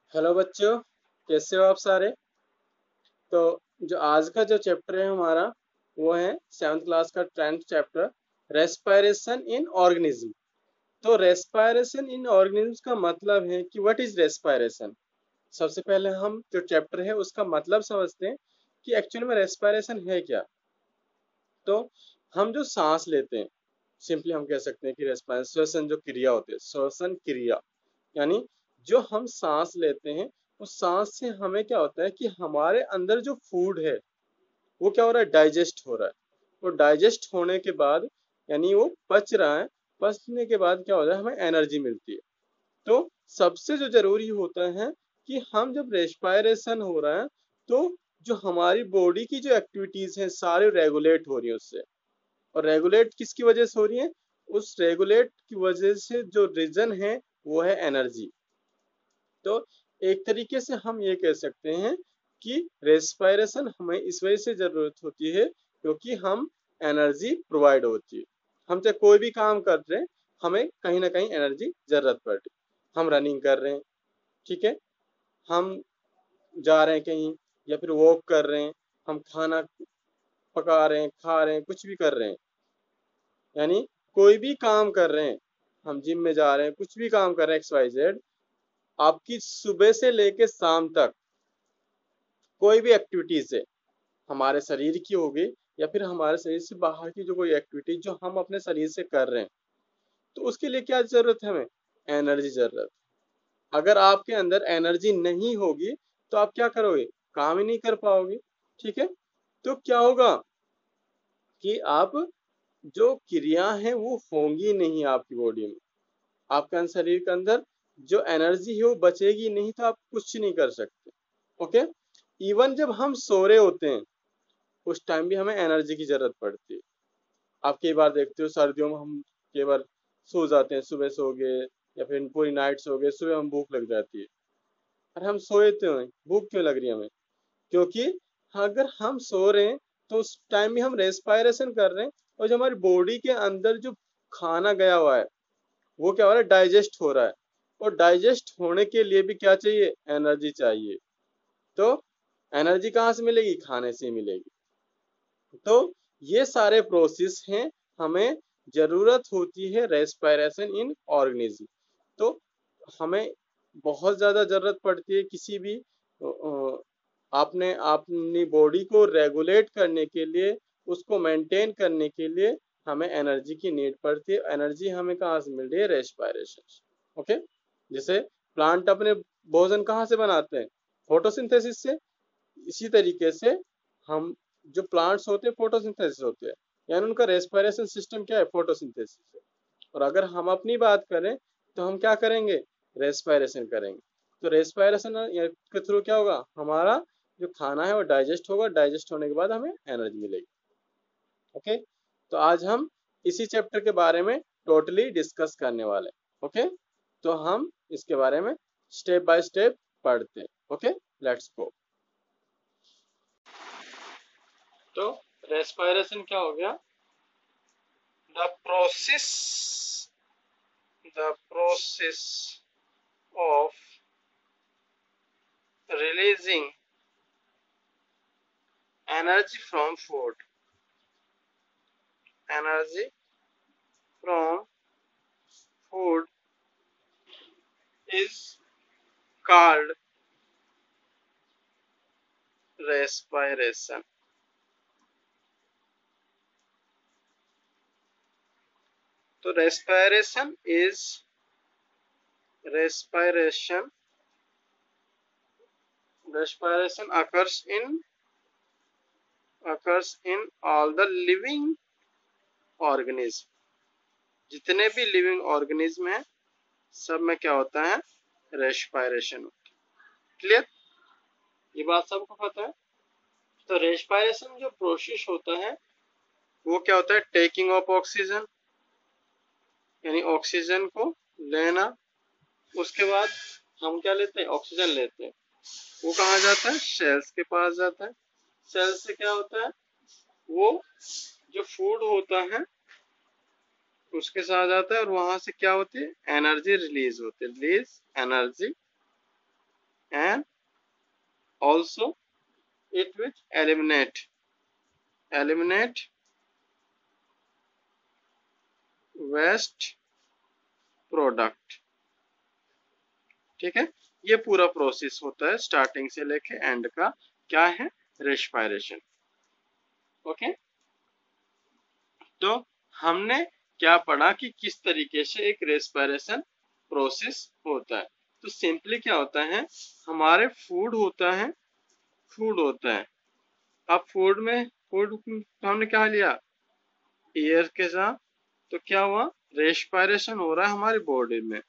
Hello बच्चों, कैसे हो आप सारे। तो जो आज का जो चैप्टर है हमारा वो है 7th क्लास का 10th chapter, respiration in organism. तो रेस्पिरेशन इन ऑर्गेनिज्म का मतलब है कि व्हाट इज रेस्पिरेशन। सबसे पहले हम जो चैप्टर है उसका मतलब समझते हैं कि एक्चुअल में रेस्पिरेशन है क्या। तो हम जो सांस लेते हैं, सिंपली हम कह सकते हैं कि रेस्पिरेशन श्वसन जो क्रिया होती है, श्वसन क्रिया, यानी जो हम सांस लेते हैं उस सांस से हमें क्या होता है कि हमारे अंदर जो फूड है वो क्या हो रहा है, डाइजेस्ट हो रहा है। वो डाइजेस्ट होने के बाद यानी वो पच रहा है, पचने के बाद क्या होता है, हमें एनर्जी मिलती है। तो सबसे जो जरूरी होता है कि हम जब रेस्पिरेशन हो रहा है तो जो हमारी बॉडी की जो एक्टिविटीज हैं सारे रेगुलेट हो रही है उससे। और रेगुलेट किसकी वजह से हो रही है, उस रेगुलेट की वजह से जो रीजन है वो है एनर्जी। तो एक तरीके से हम ये कह सकते हैं कि रेस्पिरेशन हमें इस वजह से जरूरत होती है क्योंकि हम एनर्जी प्रोवाइड होती है। हम चाहे कोई भी काम कर रहे हैं, हमें कहीं ना कहीं एनर्जी जरूरत पड़ रही है। हम रनिंग कर रहे हैं, ठीक है, हम जा रहे हैं कहीं या फिर वॉक कर रहे हैं, हम खाना पका रहे हैं, खा रहे हैं, कुछ भी कर रहे हैं, यानी कोई भी काम कर रहे हैं, हम जिम में जा रहे हैं, कुछ भी काम कर रहे हैं, एक्स वाई जेड, आपकी सुबह से लेके शाम तक कोई भी एक्टिविटीज है हमारे शरीर की होगी या फिर हमारे शरीर से बाहर की जो कोई एक्टिविटी जो हम अपने शरीर से कर रहे हैं, तो उसके लिए क्या जरूरत है, हमें एनर्जी जरूरत। अगर आपके अंदर एनर्जी नहीं होगी तो आप क्या करोगे, काम ही नहीं कर पाओगे, ठीक है। तो क्या होगा कि आप जो क्रिया है वो होंगी नहीं आपकी बॉडी में, आपके शरीर के अंदर जो एनर्जी है वो बचेगी नहीं, तो आप कुछ नहीं कर सकते। ओके। इवन जब हम सो रहे होते हैं उस टाइम भी हमें एनर्जी की जरूरत पड़ती है। आप कई बार देखते हो सर्दियों में हम कई बार सो जाते हैं, सुबह सो गए या फिर पूरी नाइट सो गए, सुबह हम भूख लग जाती है। और हम सोए तो हैं, भूख क्यों लग रही है हमें, क्योंकि अगर हम सो रहे हैं तो उस टाइम भी हम रेस्पिरेशन कर रहे हैं और जो हमारी बॉडी के अंदर जो खाना गया हुआ है वो क्या हो रहा है, डाइजेस्ट हो रहा है। और डाइजेस्ट होने के लिए भी क्या चाहिए, एनर्जी चाहिए। तो एनर्जी कहाँ से मिलेगी, खाने से मिलेगी। तो ये सारे प्रोसेस हैं, हमें जरूरत होती है रेस्पिरेशन इन ऑर्गेनिज्म। तो हमें बहुत ज्यादा जरूरत पड़ती है किसी भी आपने अपनी बॉडी को रेगुलेट करने के लिए, उसको मेंटेन करने के लिए हमें एनर्जी की नीड पड़ती है। एनर्जी हमें कहाँ से मिल रही है, रेस्पिरेशन। ओके। जैसे प्लांट अपने भोजन कहाँ से बनाते हैं, फोटोसिंथेसिस से। इसी तरीके से हम जो प्लांट्स होते हैं फोटोसिंथेसिस होते हैं, यानी उनका रेस्पिरेशन सिस्टम क्या है, फोटोसिंथेसिस है। और अगर हम अपनी बात करें तो हम क्या करेंगे, रेस्पिरेशन करेंगे। तो रेस्पिरेशन के थ्रू क्या होगा, हमारा जो खाना है वो डाइजेस्ट होगा, डाइजेस्ट होने के बाद हमें एनर्जी मिलेगी। ओके। तो आज हम इसी चैप्टर के बारे में टोटली डिस्कस करने वाले हैं। ओके। तो हम इसके बारे में स्टेप बाय स्टेप पढ़ते हैं। Okay, let's go. तो रेस्पिरेशन क्या हो गया, the process the process of releasing energy from food, energy from food is called respiration. तो respiration respiration occurs in all the living organism। जितने भी लिविंग ऑर्गेनिज्म है सब में क्या होता है, रेस्पिरेशन होता है। क्लियर, ये बात सबको पता है। तो रेस्पिरेशन जो प्रोसेस होता है वो क्या होता है, टेकिंग ऑफ ऑक्सीजन, यानी ऑक्सीजन को लेना। उसके बाद हम क्या लेते हैं, ऑक्सीजन लेते हैं, वो कहाँ जाता है, सेल्स के पास जाता है। सेल्स से क्या होता है, वो जो फूड होता है उसके साथ आता है और वहां से क्या होती है, एनर्जी रिलीज होती है, release energy and also it will eliminate waste product. ठीक है, ये पूरा प्रोसेस होता है स्टार्टिंग से लेके एंड का क्या है, रेस्पिरेशन। ओके, तो हमने क्या पढ़ा कि किस तरीके से एक रेस्पिरेशन प्रोसेस होता है। तो सिंपली क्या होता है, हमारे फूड होता है, अब फूड हमने क्या लिया, एयर के साथ, तो क्या हुआ, रेस्पिरेशन हो रहा है हमारी बॉडी में।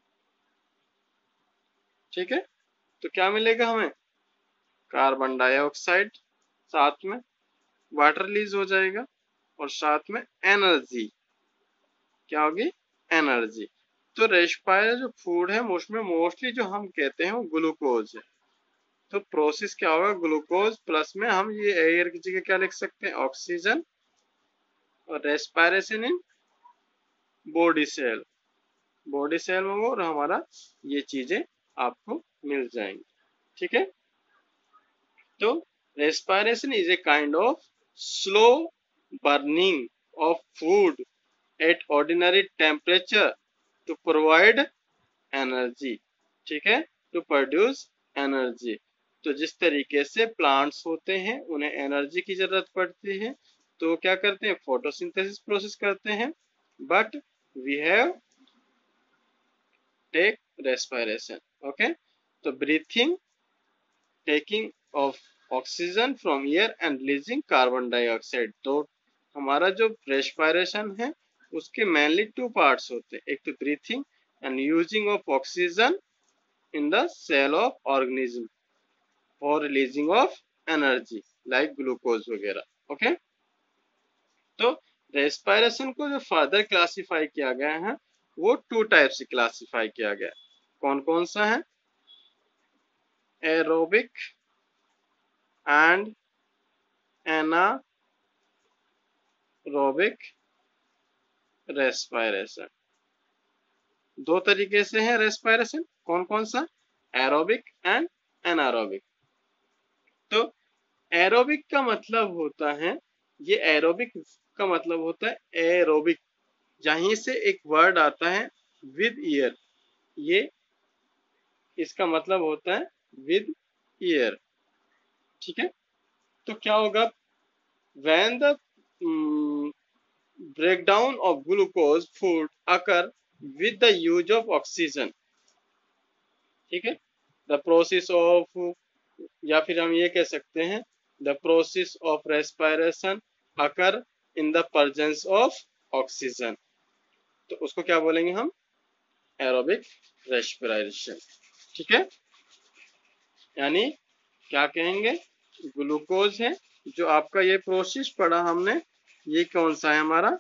ठीक है, तो क्या मिलेगा हमें, कार्बन डाइऑक्साइड, साथ में वाटर रिलीज हो जाएगा, और साथ में एनर्जी, क्या होगी, एनर्जी। तो रेस्पिरेशन जो फूड है उसमें मोस्टली जो हम कहते हैं वो ग्लूकोज है। तो प्रोसेस क्या होगा, ग्लूकोज प्लस में हम ये एयर की जगह क्या लिख सकते हैं, ऑक्सीजन, और रेस्पिरेशन इन बॉडी सेल में वो, और हमारा ये चीजें आपको मिल जाएंगी। ठीक है, तो respiration is a kind of slow burning of food at ordinary temperature to provide energy। ठीक है, to produce energy। तो जिस तरीके से प्लांट्स होते हैं उन्हें एनर्जी की जरूरत पड़ती है, तो क्या करते हैं, फोटोसिंथेसिस प्रोसेस करते हैं, but we have take respiration. Okay, तो breathing, taking of oxygen from air and releasing carbon dioxide. तो हमारा जो रेस्पिरेशन है उसके मेनली टू पार्ट्स होते हैं, एक तो breathing and using of oxygen in the cell of organism और releasing of energy like glucose वगैरह। ओके, तो रेस्पिरेशन को जो फर्दर क्लासिफाई किया गया है वो टू टाइप से क्लासिफाई किया गया है। कौन कौन सा है, एरोबिक एंड एनारोबिक रेस्पिरेशन। दो तरीके से है रेस्पिरेशन, कौन कौन सा, एरोबिक एंड एनारोबिक। तो एरोबिक का मतलब होता है, ये एरोबिक का मतलब होता है एरोबिक, यहीं से एक वर्ड आता है विद ईयर, ये इसका मतलब होता है विद ईयर। ठीक है, तो क्या होगा, when the breakdown of glucose food occur with the use of oxygen। ठीक है, द प्रोसेस ऑफ, या फिर हम ये कह सकते हैं the process of respiration occur in the presence of oxygen, तो उसको क्या बोलेंगे हम, एरोबिक रेस्पिरेशन। ठीक है, यानी क्या कहेंगे, ग्लूकोज है जो आपका ये प्रोसेस पढ़ा हमने, ये कौन सा है हमारा,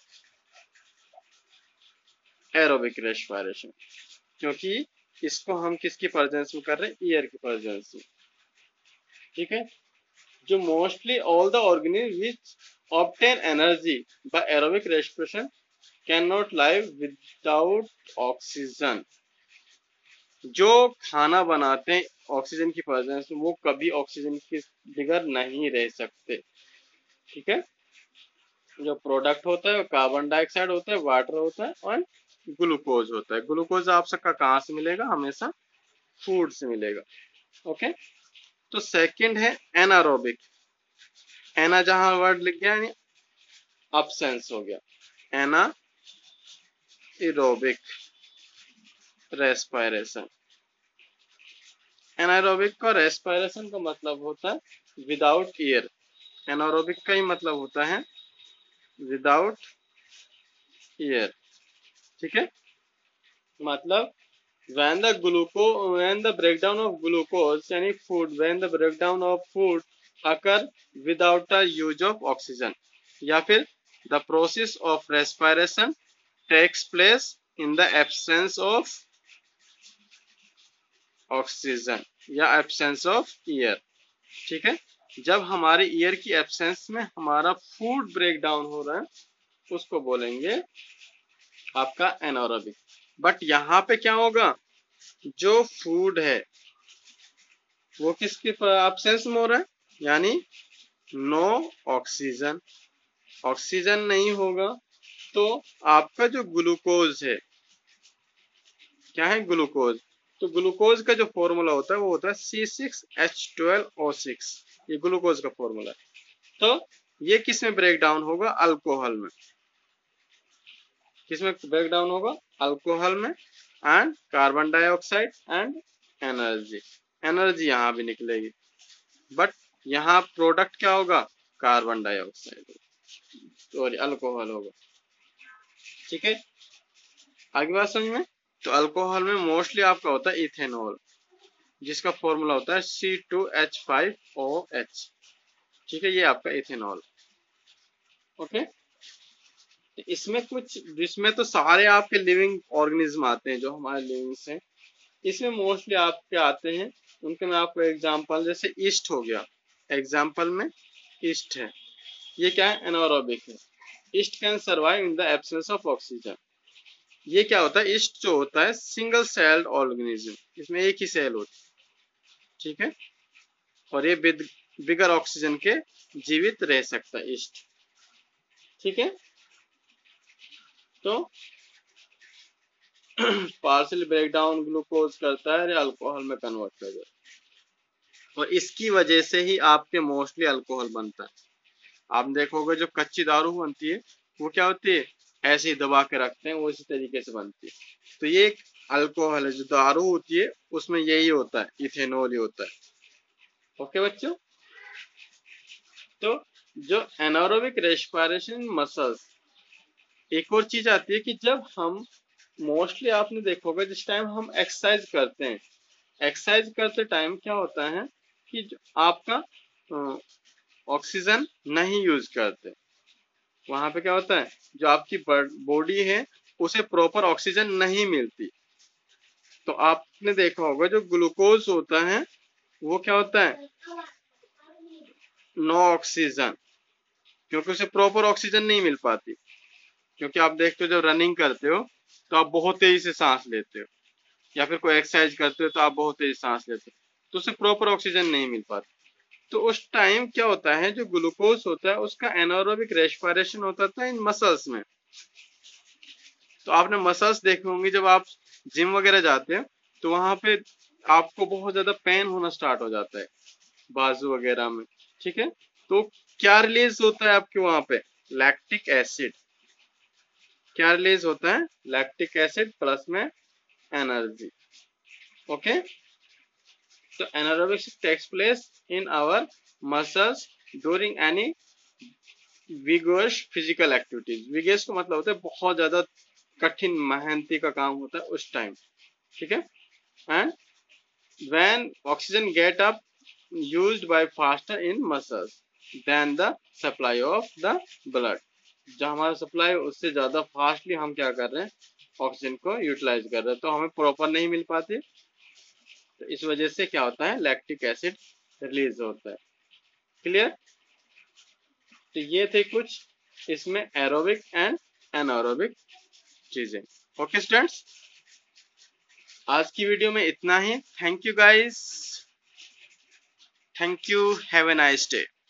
एरोबिक रेस्पिरेशन, क्योंकि इसको हम किसकी प्रेजेंस में कर रहे हैं, एयर की प्रेजेंस में। ठीक है, जो mostly all the organism which obtain energy by aerobic respiration can not live without oxygen. जो खाना बनाते हैं ऑक्सीजन की प्रेजेंस में वो कभी ऑक्सीजन के बगैर नहीं रह सकते। ठीक है, जो प्रोडक्ट होता है कार्बन डाइऑक्साइड होता है, वाटर होता है, और ग्लूकोज होता है। ग्लूकोज आप सबका कहाँ से मिलेगा, हमेशा फूड से मिलेगा। ओके, तो सेकंड है एनारोबिक, एना जहां वर्ड लिख गया यानी अब्सेंस हो गया, एना एरोबिक रेस्पिरेशन। एनारोबिक का रेस्पिरेशन का मतलब होता है विदाउट एयर, एनारोबिक का ही मतलब होता है विदाउट एयर। ठीक है, मतलब when the breakdown of glucose यानी food, when the breakdown of food occur without the use of oxygen, या फिर the process of respiration takes place in the absence of oxygen या absence of air। ठीक है, जब हमारे air की absence में हमारा फूड ब्रेक डाउन हो रहा है उसको बोलेंगे आपका एनारोबिक। बट यहाँ पे क्या होगा, जो फूड है वो किसके एब्सेंस में हो रहा है, यानी नो ऑक्सीजन। ऑक्सीजन नहीं होगा तो आपका जो ग्लूकोज है, क्या है ग्लूकोज, तो ग्लूकोज का जो फॉर्मूला होता है वो होता है C6H12O6, ये ग्लूकोज का फॉर्मूला है। तो ये किस में ब्रेक डाउन होगा, अल्कोहल में। किस में ब्रेक डाउन होगा, अल्कोहल में। And carbon dioxide and energy, energy यहाँ भी निकलेगी, बट यहाँ प्रोडक्ट क्या होगा, कार्बन डाइऑक्साइड, सॉरी अल्कोहल होगा। ठीक है, आगे बात समझ में। तो अल्कोहल में मोस्टली आपका होता है इथेनॉल, जिसका फॉर्मूला होता है C2H5OH। ठीक है, ये आपका इथेनॉल। ओके, इसमें कुछ, जिसमें तो सारे आपके लिविंग ऑर्गेनिज्म आते हैं जो हमारे लिविंग्स हैं, इसमें मोस्टली आपके आते हैं। उनके मैं आपको एग्जांपल, जैसे ईस्ट हो गया, एग्जांपल में ईस्ट है, ये क्या है, एनारोबिक है। Yeast can survive in the absence of oxygen. ये क्या होता है, ईस्ट जो होता है सिंगल सेल्ड ऑर्गेनिज्म, इसमें एक ही सेल होती है। ठीक है, और ये बिगर ऑक्सीजन के जीवित रह सकता है ईस्ट। ठीक है, तो पार्शियल ब्रेक डाउन ग्लूकोज करता है, अल्कोहल में कन्वर्ट कर जाता है, और इसकी वजह से ही आपके मोस्टली अल्कोहल बनता है। आप देखोगे जो कच्ची दारू बनती है वो क्या होती है, ऐसे ही दबा के रखते हैं, वो इसी तरीके से बनती है। तो ये एक अल्कोहल है, जो दारू होती है उसमें यही होता है, इथेनॉल ही होता है। ओके बच्चों, तो जो एनारोबिक रेस्पिरेशन मसल्स, एक और चीज आती है कि जब हम मोस्टली आपने देखोगे जिस टाइम हम एक्सरसाइज करते हैं, एक्सरसाइज करते टाइम क्या होता है कि जो आपका ऑक्सीजन नहीं यूज करते, वहां पे क्या होता है, जो आपकी बॉडी है उसे प्रॉपर ऑक्सीजन नहीं मिलती। तो आपने देखा होगा जो ग्लूकोज होता है वो क्या होता है, नो ऑक्सीजन, क्योंकि उसे प्रॉपर ऑक्सीजन नहीं मिल पाती। क्योंकि आप देखते हो जब रनिंग करते हो तो आप बहुत तेजी से सांस लेते हो, या फिर कोई एक्सरसाइज करते हो तो आप बहुत तेज सांस लेते हो, तो उसे प्रॉपर ऑक्सीजन नहीं मिल पाती। तो उस टाइम क्या होता है, जो ग्लूकोज होता है उसका एनारोबिक रेस्पिरेशन होता था इन मसल्स में। तो आपने मसल्स देखे होंगे जब आप जिम वगैरह जाते हैं तो वहां पे आपको बहुत ज्यादा पेन होना स्टार्ट हो जाता है बाजू वगैरह में। ठीक है, तो क्या रिलीज होता है आपके वहां पे, लैक्टिक एसिड। क्या रिलीज होता है, लैक्टिक एसिड प्लस में energy. Okay, so anaerobics takes place in our muscles during any vigorous physical activities। vigorous का मतलब होता है बहुत ज्यादा कठिन मेहनती का काम होता है उस टाइम। ठीक है, and when oxygen get up used by faster in muscles than the supply of the blood। जब हमारा सप्लाई उससे ज्यादा फास्टली हम क्या कर रहे हैं, ऑक्सीजन को यूटिलाइज कर रहे हैं, तो हमें प्रॉपर नहीं मिल पाती। तो इस वजह से क्या होता है, लैक्टिक एसिड रिलीज होता है। क्लियर, तो ये थे कुछ इसमें एरोबिक एंड एनारोबिक चीजें। ओके स्टूडेंट्स, आज की वीडियो में इतना ही। Thank you guys, thank you, have a nice day.